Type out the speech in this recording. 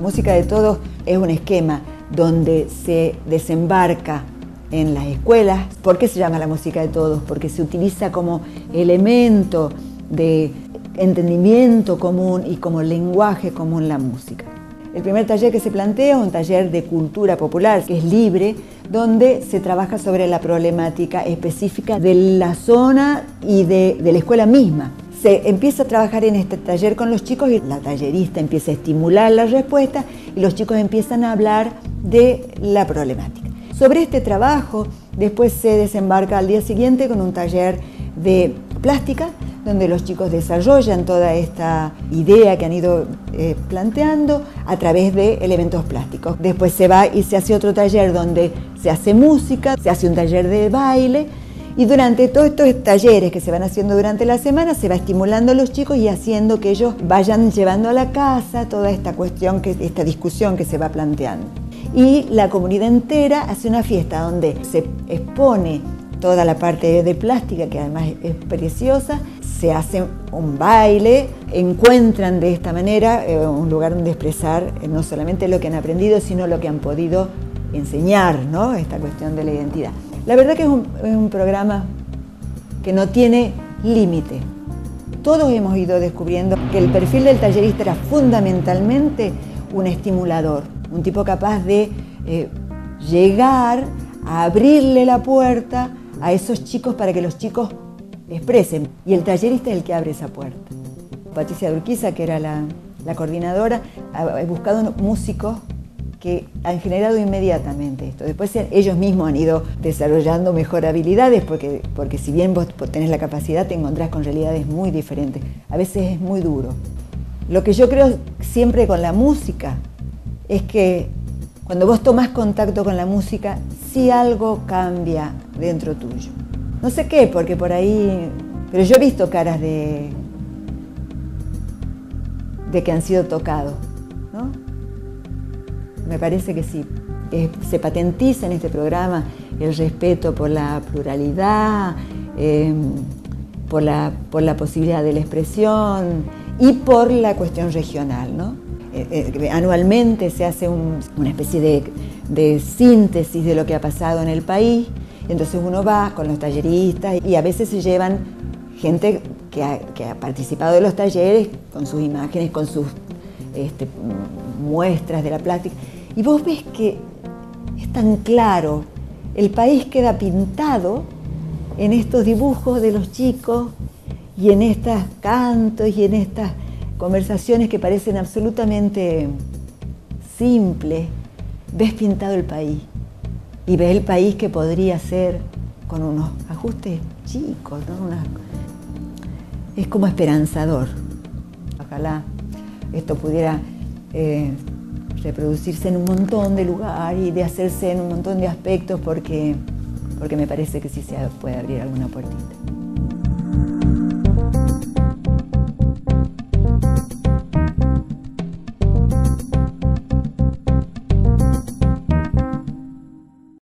música de todos es un esquema donde se desembarca en las escuelas. ¿Por qué se llama la música de todos? Porque se utiliza como elemento de entendimiento común y como lenguaje común la música. El primer taller que se plantea es un taller de cultura popular, que es libre, donde se trabaja sobre la problemática específica de la zona y de la escuela misma. Se empieza a trabajar en este taller con los chicos y la tallerista empieza a estimular la respuesta y los chicos empiezan a hablar de la problemática. Sobre este trabajo, después se desembarca al día siguiente con un taller de plástica, donde los chicos desarrollan toda esta idea que han ido planteando a través de elementos plásticos. Después se va y se hace otro taller donde se hace música, se hace un taller de baile, y durante todos estos talleres que se van haciendo durante la semana se va estimulando a los chicos y haciendo que ellos vayan llevando a la casa toda esta cuestión, esta discusión que se va planteando. Y la comunidad entera hace una fiesta donde se expone toda la parte de plástica, que además es preciosa, se hace un baile, encuentran de esta manera un lugar donde expresar no solamente lo que han aprendido, sino lo que han podido enseñar, ¿no? Esta cuestión de la identidad. La verdad que es un programa que no tiene límite. Todos hemos ido descubriendo que el perfil del tallerista era fundamentalmente un estimulador, un tipo capaz de llegar a abrirle la puerta a esos chicos para que los chicos expresen. Y el tallerista es el que abre esa puerta. Patricia Urquiza, que era la coordinadora, ha buscado músicos que han generado inmediatamente esto. Después ellos mismos han ido desarrollando mejor habilidades porque si bien vos tenés la capacidad, te encontrás con realidades muy diferentes. A veces es muy duro. Lo que yo creo siempre con la música es que cuando vos tomás contacto con la música, sí algo cambia dentro tuyo. No sé qué, porque por ahí... Pero yo he visto caras de que han sido tocados, ¿no? Me parece que sí. Se patentiza en este programa el respeto por la pluralidad, por la posibilidad de la expresión y por la cuestión regional, ¿no? Anualmente se hace una especie de síntesis de lo que ha pasado en el país. Entonces uno va con los talleristas y a veces se llevan gente que ha participado de los talleres con sus imágenes, con sus muestras de la plástica. Y vos ves que es tan claro, el país queda pintado en estos dibujos de los chicos y en estos cantos y en estas conversaciones que parecen absolutamente simples. Ves pintado el país y ves el país que podría ser con unos ajustes chicos, ¿no? Es como esperanzador. Ojalá esto pudiera reproducirse en un montón de lugares y de hacerse en un montón de aspectos porque me parece que sí se puede abrir alguna puertita.